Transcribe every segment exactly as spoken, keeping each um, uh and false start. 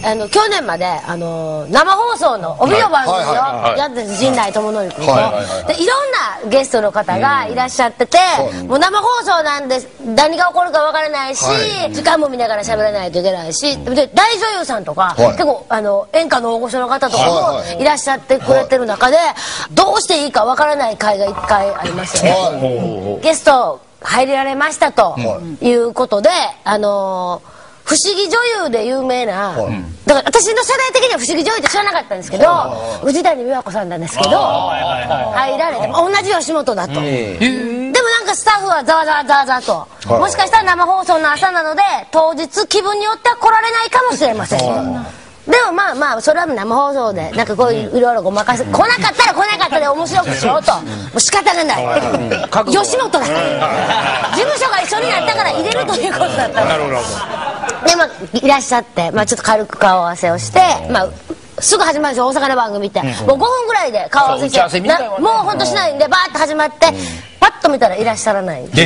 あの去年まであの生放送の帯の番組をやってる陣内智則君とでいろんなゲストの方がいらっしゃってて、もう生放送なんで何が起こるかわからないし、時間も見ながら喋らないといけないし、で大女優さんとか結構あの演歌の大御所の方とかもいらっしゃってくれてる中で、どうしていいかわからない回がいっかいありますよね。ゲスト入れられましたということで、あのー不思議女優で有名な、だから私の世代的には不思議女優って知らなかったんですけど、藤谷美和子さんなんですけど、入られて同じ吉本だと。でもなんかスタッフはざわざわざわざわと、もしかしたら生放送の朝なので当日気分によっては来られないかもしれません。でもまあまあそれは生放送でなんかこういういろいろごまかせ、来なかったら来なかったで面白くしようと、もう仕方がない、吉本だから事務所が一緒になったから入れるということだったので、まあいらっしゃって、まあちょっと軽く顔合わせをして、まあすぐ始まるんですよ、大阪の番組って。もうごふんぐらいで顔合わせして、もうほんとしないんでバーッと始まって、パッと見たらいらっしゃらない。さっ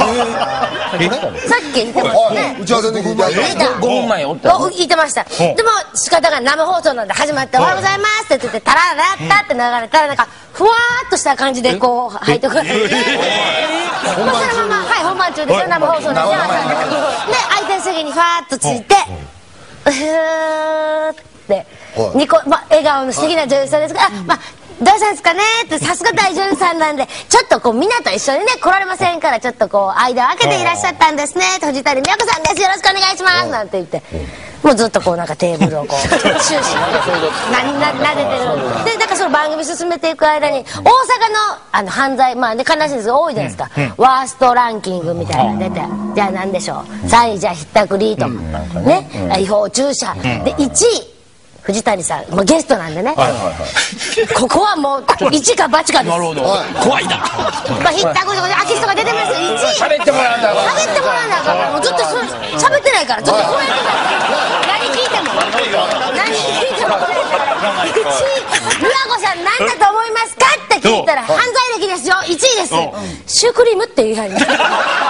き言ってましたね。打ち合わせの時にごふんまえおった言ってました。でも仕方が生放送なんで始まって「おはようございます」って言ってタララッタって流れたら、なんかふわーっとした感じでこう入ってくる。そのままはい本番中ですよ、生放送で。で相手の席にファーッとついてふーってニコ、まあ笑顔の素敵な女優さんですが、あまあどうしたんですかねって、さすが大女優さんなんでちょっとこうみんなと一緒にね来られませんから、ちょっとこう間を空けていらっしゃったんですね、藤谷美和子さんです、よろしくお願いしますなんて言って、もうずっとこうなんかテーブルをこう終始なな撫でてるで、だからその番組進めていく間に大阪のあの犯罪、まあね悲しいですが多いじゃないですか、ワーストランキングみたいなの出て、じゃあ何でしょう、さんいじゃあひったくりとかね、違法駐車で、いちい藤谷さん、まあ、ゲストなんでね、ここはもう一か八かです。なるほど、怖いな。まあひったくりとかで空き巣とか出てますよ。いち喋ってもらうんだから喋ってもらうんだから、もうずっと喋ってないから、ずっとこうやってた。何聞いても何聞いてもいちい美和子さん何だと思いますかって聞いたら、犯罪歴ですよ、いちいです、シュークリームって言い張りました。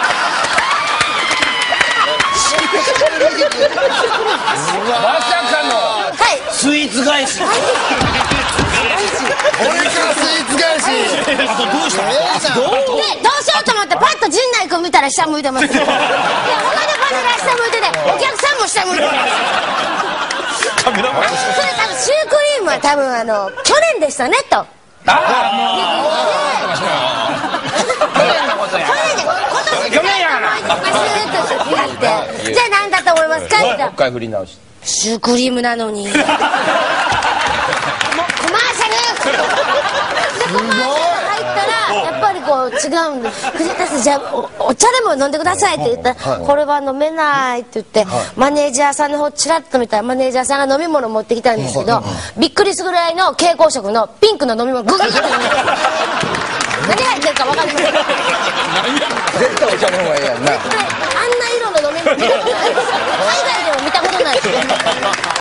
まさかのスイーツ返し。 俺からスイーツ返し。 あとどうしたの？ でどうしようと思ってパッと陣内君見たら下向いてます。いや他のパネラー下向いてて、お客さんも下向いてます。カメラマン。それ多分シュークリームは多分あの去年でしたねと。ああもう。去年やから。じゃあ何だと思いますか？もう一回振り直し。 シュークリームなのに。もうコマーシャル。でコマーシャル入ったらやっぱりこう違うんで、藤田さんじゃあ お, お茶でも飲んでくださいって言ったら、これは飲めないって言って、マネージャーさんの方ちらっと見たらマネージャーさんが飲み物持ってきたんですけど、びっくりするぐらいの蛍光色のピンクの飲み物ググッと飲んで、何が入ってるか分かりません。 絶対お茶の方がいいやんな。 あんな色の飲み物海外でも見たことないです。